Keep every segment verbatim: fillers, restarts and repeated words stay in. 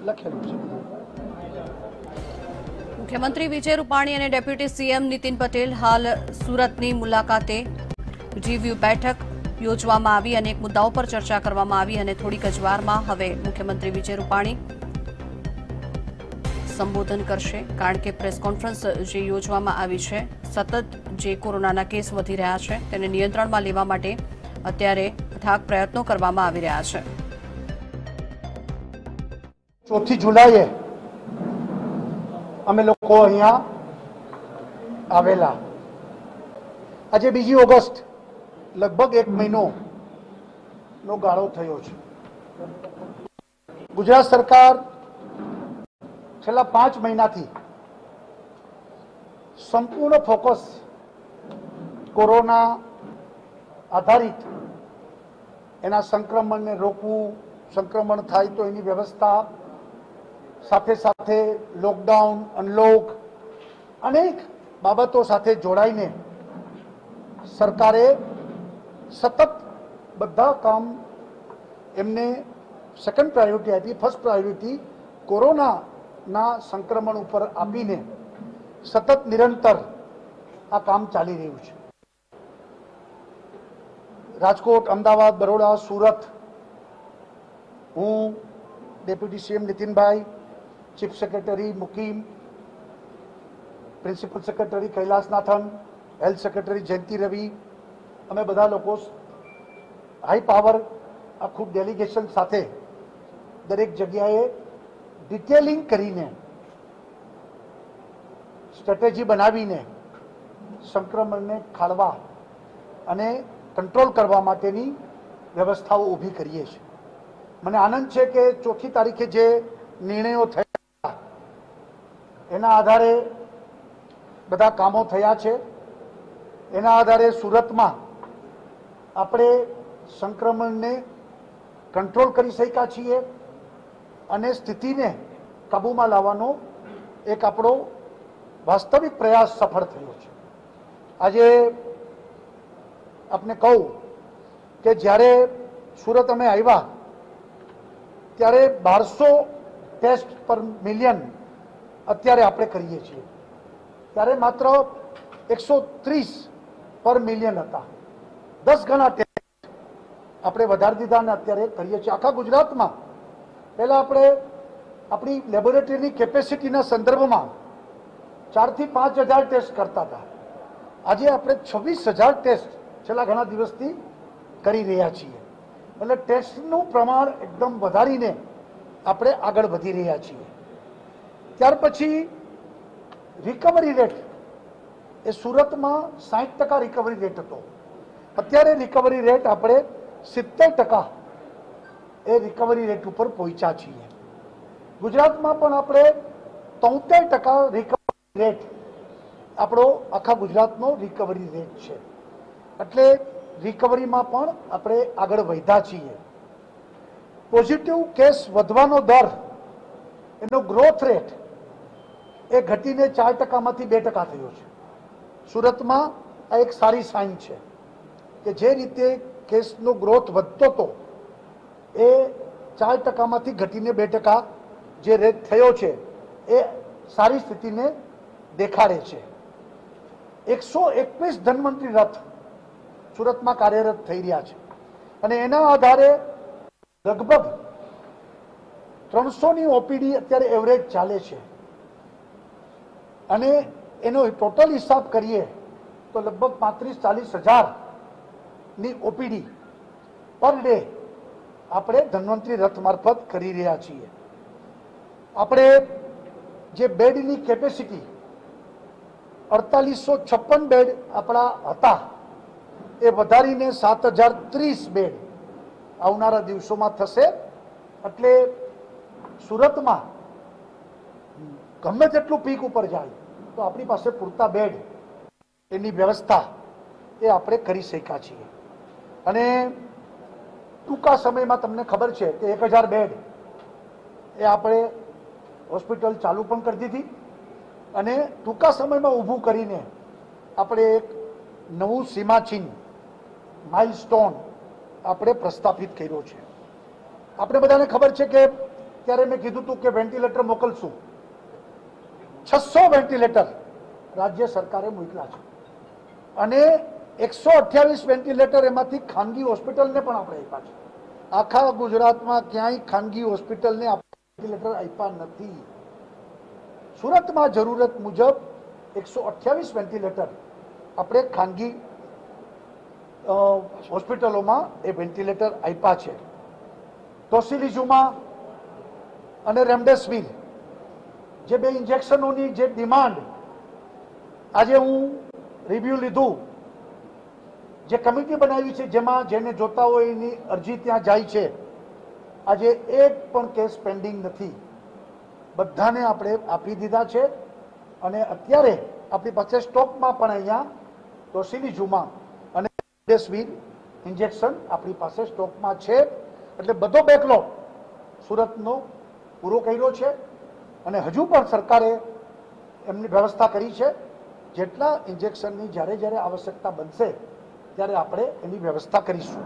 લખેલું છે. મુખ્યમંત્રી વિજય રૂપાણી અને ડેપ્યુટી સીએમ નીતિન પટેલ હાલ સુરતની મુલાકાતે. જીવ્યુ બેઠક યોજવામાં આવી, અનેક મુદ્દાઓ પર ચર્ચા કરવામાં આવી અને થોડીક જ વારમાં હવે મુખ્યમંત્રી વિજય રૂપાણી સંબોધન કરશે, કારણ કે પ્રેસ કોન્ફરન્સ જે યોજવામાં આવી છે, સતત જે કોરોનાના કેસ વધી રહ્યા છે તેને નિયંત્રણમાં લેવા માટે અત્યારે અથાગ પ્રયત્નો કરવામાં આવી રહ્યા છે. ચોથી જુલાઈએ અમે લોકો અહીંયા આવેલા. આજે બીજી ઓગસ્ટ, લગભગ એક મહિનો નો ગાળો થયો છે. ગુજરાત સરકાર છેલ્લા પાંચ મહિનાથી સંપૂર્ણ ફોકસ કોરોના આધારિત એના સંક્રમણને રોકવું, સંક્રમણ થાય તો એની વ્યવસ્થા, સાથે સાથે લોકડાઉન, અનલોક, અનેક બાબતો સાથે જોડાઈને સરકારે સતત બધા કામ એમને સેકન્ડ પ્રાયોરિટી આપી. ફર્સ્ટ પ્રાયોરિટી કોરોનાના સંક્રમણ ઉપર આપીને સતત નિરંતર આ કામ ચાલી રહ્યું છે. રાજકોટ, અમદાવાદ, બરોડા, સુરત, હું, deputy CM Nitinbhai, chief secretary Mukim, principal secretary Kailasnathan, health secretary Jayanti Ravi, અમે બધા લોકો હાઈ પાવર આખું ડેલિગેશન સાથે દરેક જગ્યાએ ડિટેલિંગ કરીને, સ્ટ્રેટેજી બનાવીને સંક્રમણને ખાળવા અને કંટ્રોલ કરવા માટેની વ્યવસ્થાઓ ઊભી કરીએ છીએ. મને આનંદ છે કે ચોથી તારીખે જે નિર્ણયો થયા એના આધારે બધા કામો થયા છે. એના આધારે સુરતમાં આપણે સંક્રમણને કંટ્રોલ કરી શક્યા છીએ અને સ્થિતિને કાબૂમાં લાવવાનો એક આપણો વાસ્તવિક પ્રયાસ સફળ થયો છે. આજે આપને કહું કે જ્યારે સુરત અમે આવ્યા ત્યારે બારસો ટેસ્ટ પર મિલિયન અત્યારે આપણે કરીએ છીએ, ત્યારે માત્ર એકસો ત્રીસ પર મિલિયન હતા. દસ ગણા ટેસ્ટ આપણે વધારી દીધા અને અત્યારે કરીએ છીએ આખા ગુજરાતમાં. પહેલા આપણે આપણી લેબોરેટરીની કેપેસિટીના સંદર્ભમાં ચારથી પાંચ હજાર ટેસ્ટ કરતા હતા. આજે આપણે છવ્વીસ હજાર ટેસ્ટ છેલ્લા ઘણા દિવસથી કરી રહ્યા છીએ. એટલે ટેસ્ટનું પ્રમાણ એકદમ વધારીને આપણે આગળ વધી રહ્યા છીએ. ત્યાર પછી રિકવરી રેટ, એ સુરતમાં સાઠ ટકા રિકવરી રેટ હતો. અત્યારે રિકવરી રેટ આપણે સિત્તેર ટકા એ રિકવરી રેટ ઉપર પહોંચ્યા છીએ. ગુજરાતમાં પણ આપણે તોતેર ટકા રિકવરી રેટ આપણો આખા ગુજરાતનો રિકવરી રેટ છે. એટલે રિકવરીમાં પણ આપણે આગળ વધ્યા છીએ. પોઝિટિવ કેસ વધવાનો દર, એનો ગ્રોથ રેટ એ ઘટીને ચાર ટકામાંથી બે ટકા થયો છે. સુરતમાં આ એક સારી સાઇન છે કે જે રીતે કેસનો ગ્રોથ વધતો હતો એ ચાર ટકામાંથી ઘટીને બે ટકા જે રેટ થયો છે એ સારી સ્થિતિને દેખાડે છે. એકસો એકવીસ ધન્વંતરી રથ સુરતમાં કાર્યરત થઈ રહ્યા છે અને એના આધારે લગભગ ત્રણસો ની ઓપીડી અત્યારે એવરેજ ચાલે છે અને એનો ટોટલ હિસાબ કરીએ તો લગભગ પાંત્રીસ ચાલીસ હજાર ની ઓપીડી પર ડે આપણે ધન્વંતરી રથ મારફત કરી રહ્યા છીએ. આપણે જે બેડની કેપેસિટી અડતાલીસો છપ્પન બેડ આપણા હતા એ વધારીને સાત હજાર ત્રીસ બેડ આવનારા દિવસોમાં થશે. એટલે સુરતમાં ગમે તેટલું પીક ઉપર જાય તો આપણી પાસે પૂરતા બેડ એની વ્યવસ્થા એ આપણે કરી શક્યા છીએ. અને ટૂંકા સમયમાં તમને ખબર છે કે એક હજાર બેડ એ આપણે હોસ્પિટલ ચાલુ પણ કરી દીધી અને ટૂંકા સમયમાં ઊભું કરીને આપણે એક નવું સીમાચિહ્ન માઇલસ્ટોન આપણે પ્રસ્થાપિત કર્યો છે. આપણે બધાને ખબર છે કે ત્યારે મેં કીધું હતું કે વેન્ટિલેટર મોકલશું. છસો વેન્ટિલેટર રાજ્ય સરકારે મોકલ્યા છે અને એકસો અઠ્યાવીસ વેન્ટિલેટર એમાંથી ખાનગી હોસ્પિટલને પણ આપણે આપ્યા છે. આખા ગુજરાતમાં ક્યાંય ખાનગી હોસ્પિટલને વેન્ટિલેટર આપ્યા નથી. સુરતમાં જરૂરત મુજબ એકસો અઠ્યાવીસ વેન્ટિલેટર આપણે ખાનગી હોસ્પિટલોમાં એ વેન્ટિલેટર આપ્યા છે. ટોસિલિઝુમા અને રેમડેસિવિર જે બે ઇન્જેક્શનોની જે ડિમાન્ડ આજે હું રિવ્યુ લીધું, જે કમિટી બનાવી છે જેમાં જેને જોતા હોય એની અરજી ત્યાં જાય છે. આજે એક પણ કેસ પેન્ડિંગ નથી, બધાને આપણે આપી દીધા છે અને અત્યારે આપણી પાસે સ્ટોકમાં પણ અહીંયા ટોસિલિઝુમા અને રેમડેસિવિર ઇન્જેક્શન આપણી પાસે સ્ટોકમાં છે. એટલે બધો બેકલોગ સુરતનો પૂરો કર્યો છે અને હજુ પણ સરકારે એમની વ્યવસ્થા કરી છે. જેટલા ઇન્જેક્શનની જ્યારે જ્યારે આવશ્યકતા બનશે ત્યારે આપણે એની વ્યવસ્થા કરીશું.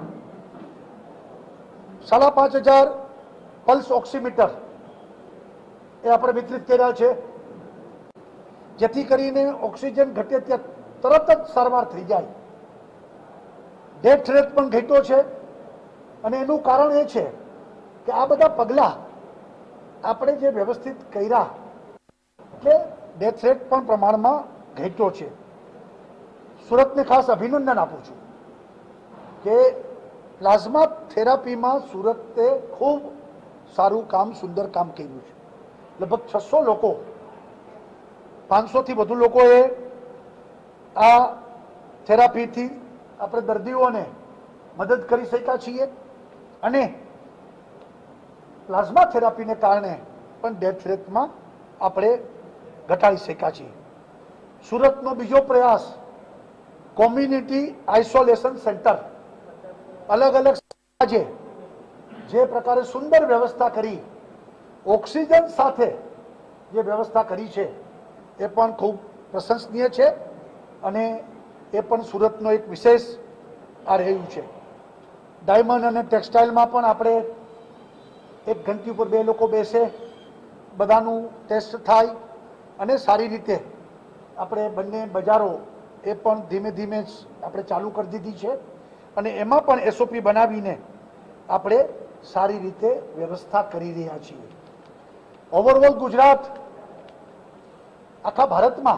સાડા પાંચ હજાર પલ્સ ઓક્સિમીટર એ આપણે વિતરિત કર્યા છે, જેથી કરીને ઓક્સિજન ઘટે ત્યાં તરત જ સારવાર થઈ જાય. ડેથ રેટ પણ ઘટ્યો છે અને એનું કારણ એ છે કે આ બધા પગલાં આપણે જે વ્યવસ્થિત કર્યા એટલે ડેથ રેટ પણ પ્રમાણમાં ઘટ્યો છે. સુરતને ખાસ અભિનંદન આપું છું કે પ્લાઝમા થેરાપીમાં સુરતે ખૂબ સારું કામ, સુંદર કામ કર્યું છે. લગભગ છસો લોકો, પાંચસો થી વધુ લોકોએ આ થેરાપીથી આપણે દર્દીઓને મદદ કરી શક્યા છીએ અને પ્લાઝમા થેરાપીને કારણે પણ ડેથ રેટમાં આપણે ઘટાડી શક્યા છીએ. સુરતનો બીજો પ્રયાસ કોમ્યુનિટી આઇસોલેશન સેન્ટર, અલગ અલગ આજે જે પ્રકારે સુંદર વ્યવસ્થા કરી, ઓક્સિજન સાથે જે વ્યવસ્થા કરી છે એ પણ ખૂબ પ્રશંસનીય છે અને એ પણ સુરતનો એક વિશેષ આ રહ્યું છે. ડાયમંડ અને ટેક્સટાઇલમાં પણ આપણે એક ઘંટી ઉપર બે લોકો બેસે, બધાનું ટેસ્ટ થાય અને સારી રીતે આપણે બંને બજારો એ પણ ધીમે ધીમે આપણે ચાલુ કરી દીધી છે અને એમાં પણ એસઓપી બનાવીને આપણે સારી રીતે વ્યવસ્થા કરી રહ્યા છીએ. ઓવરઓલ ગુજરાત આખા ભારતમાં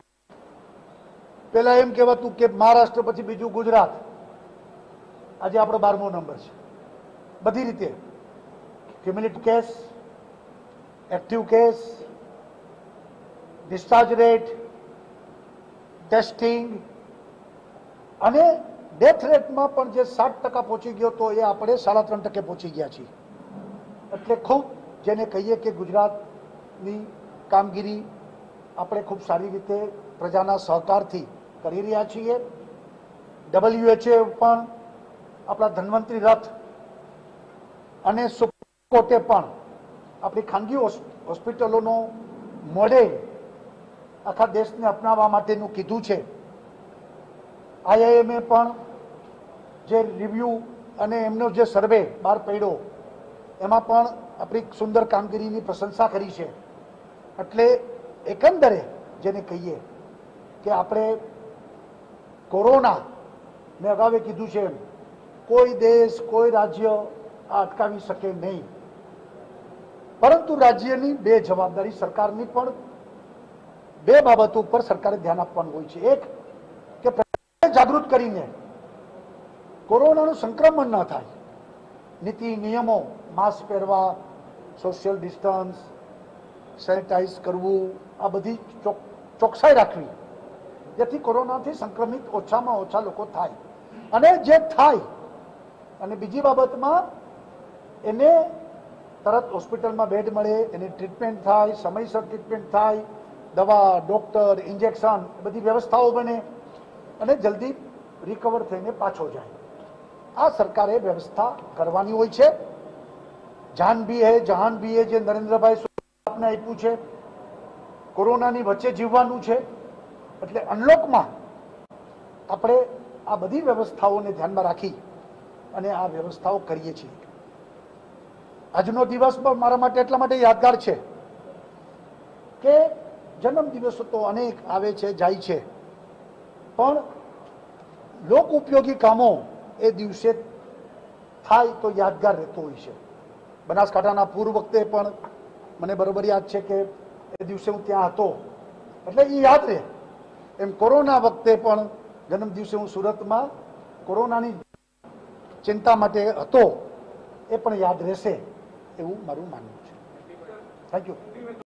પેલા એમ કહેવાતું કે મહારાષ્ટ્ર પછી બીજું ગુજરાત, આજે આપણો બારમો નંબર છે બધી રીતે. Cumulative case, active case, discharge rate, testing અને ડેથ રેટમાં પણ જે સાત ટકા પહોંચી ગયો તો એ આપણે સાડા ત્રણ ટકે પહોંચી ગયા છીએ. એટલે ખૂબ જેને કહીએ કે ગુજરાતની કામગીરી આપણે ખૂબ સારી રીતે પ્રજાના સહકારથી કરી રહ્યા છીએ. ડબલ્યુએચએ પણ આપણા ધન્વંતરી રથ અને સુપ્રીમ કોર્ટે પણ આપણી ખાનગી હોસ્પિટલોનો મોડેલ આખા દેશને અપનાવવા માટેનું કીધું છે. આઈઆઈએમએ પણ જે રિવ્યુ અને એમનો જે સર્વે બહાર પડ્યો એમાં પણ આપણી સુંદર કામગીરીની પ્રશંસા કરી છે. એટલે એકંદરે જેને કહીએ કે આપણે કોરોના, મેં અગાઉ કીધું છે એમ, કોઈ દેશ કોઈ રાજ્ય આ અટકાવી શકે નહીં, પરંતુ રાજ્યની બે જવાબદારી, સરકારની પણ બે બાબતો ઉપર સરકારે ધ્યાન આપવાનું હોય છે. એક કે પ્રજાને જાગૃત કરીને કોરોનાનું સંક્રમણ ન થાય, નીતિ નિયમો, માસ્ક પહેરવા, સોશિયલ ડિસ્ટન્સ, સેનિટાઈઝ કરવું, આ બધી ચોકસાઈ રાખવી જેથી કોરોનાથી સંક્રમિત ઓછામાં ઓછા લોકો થાય. અને જે થાય અને બીજી બાબતમાં એને તરત હોસ્પિટલમાં બેડ મળે, એની ટ્રીટમેન્ટ થાય, સમયસર ટ્રીટમેન્ટ થાય, દવા, ડોક્ટર, ઇન્જેક્શન બધી વ્યવસ્થાઓ બને અને જલ્દી રિકવર થઈને પાછો જાય. આ સરકારે વ્યવસ્થા કરવાની હોય છે. જાન ભી હે જહાન ભી હે જે નરેન્દ્રભાઈ આપને આપ્યું છે, કોરોનાની વચ્ચે જીવવાનું છે. એટલે અનલોકમાં આપણે આ બધી વ્યવસ્થાઓને ધ્યાનમાં રાખી અને આ વ્યવસ્થાઓ કરીએ છીએ. આજનો દિવસ પણ મારા માટે એટલા માટે યાદગાર છે કે જન્મ દિવસો તો અનેક આવે છે જાય છે, પણ લોક ઉપયોગી કામો એ દિવસે થાય તો યાદગાર રહેતો હોય છે. બનાસકાંઠાના પૂર વખતે પણ મને બરોબર યાદ છે કે એ દિવસે હું ત્યાં હતો, એટલે એ યાદ રહે. એમ કોરોના વખતે પણ જન્મ દિવસે હું સુરતમાં કોરોનાની ચિંતા માટે હતો, એ પણ યાદ રહેશે એવું મારું માનવું છે. Thank you.